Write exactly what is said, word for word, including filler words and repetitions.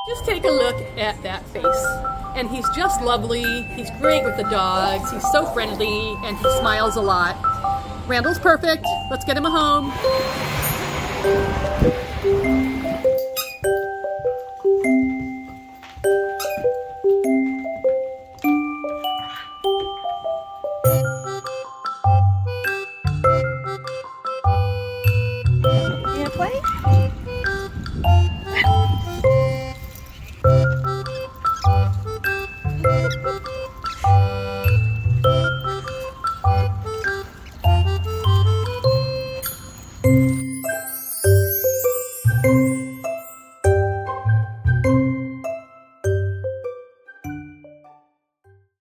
Just take a look at that face. And he's just lovely. He's great with the dogs. He's so friendly and he smiles a lot. Randall's perfect. Let's get him a home.